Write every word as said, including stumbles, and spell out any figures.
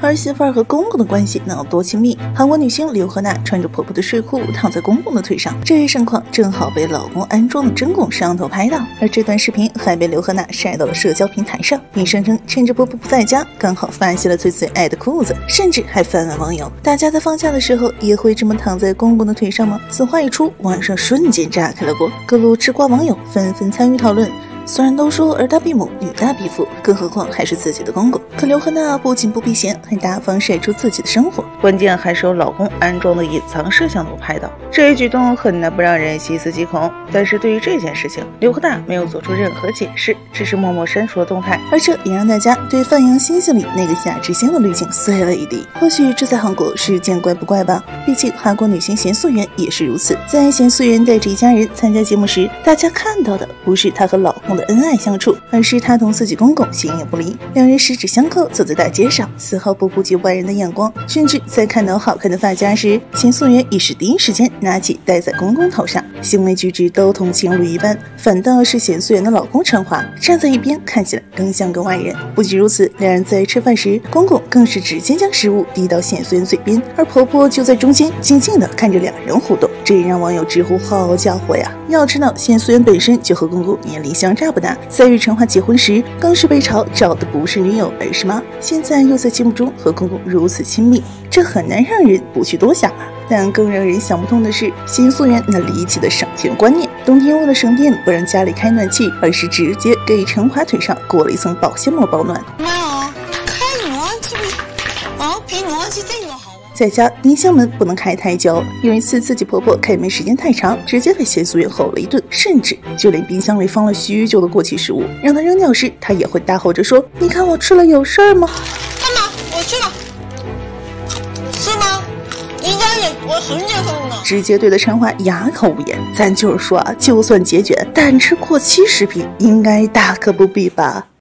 儿媳妇儿和公公的关系能有多亲密？韩国女星刘荷娜穿着婆婆的睡裤躺在公公的腿上，这一盛况正好被老公安装的针孔摄像头拍到，而这段视频还被刘荷娜晒到了社交平台上，并声称趁着婆婆不在家，刚好发现了最最爱的裤子，甚至还翻问网友：大家在放假的时候也会这么躺在公公的腿上吗？此话一出，网上瞬间炸开了锅，各路吃瓜网友纷纷参与讨论。虽然都说儿大必母，女大必父，更何况还是自己的公公。可刘荷娜不仅不避嫌，还大方晒出自己的生活，关键还是由老公安装的隐藏摄像头拍到。这一举动很难不让人细思极恐。但是对于这件事情，刘荷娜没有做出任何解释，只是默默删除了动态，而这也让大家对范阳星星里那个夏之星的滤镜碎了一地。或许这在韩国是见怪不怪吧，毕竟韩国女星贤素媛也是如此。在贤素媛带着一家人参加节目时，大家看到的不是她和老公的恩爱相处，而是她同自己公公形影不离，两人十指相扣走在大街上，丝毫不顾及外人的眼光。甚至在看到好看的发夹时，贤素媛也是第一时间拿起戴在公公头上，行为举止都同情侣一般。反倒是贤素媛的老公陈华站在一边，看起来更像个外人。不仅如此，两人在吃饭时，公公更是直接将食物递到贤素媛嘴边，而婆婆就在中间静静地看着两人互动，这也让网友直呼好家伙呀！要知道贤素媛本身就和公公年龄相差不大，在与陈华结婚时更是被嘲找的不是女友而是妈，现在又在节目中和公公如此亲密，这很难让人不去多想啊。但更让人想不通的是贤素媛那离奇的省钱观念，冬天为了省电不让家里开暖气，而是直接给陈华腿上裹了一层保鲜膜保暖。 妈啊，开暖气啊，比暖气这个好。 在家冰箱门不能开太久，有一次自己婆婆开门时间太长，直接被贤素媛吼了一顿，甚至就连冰箱里放了许久的过期食物让她扔掉时，她也会大吼着说：你看我吃了有事儿吗？ 干嘛？我吃了，是吗？应该也我很健康的， 直接对着陈华哑口无言。咱就是说啊，就算节俭，但吃过期食品应该大可不必吧。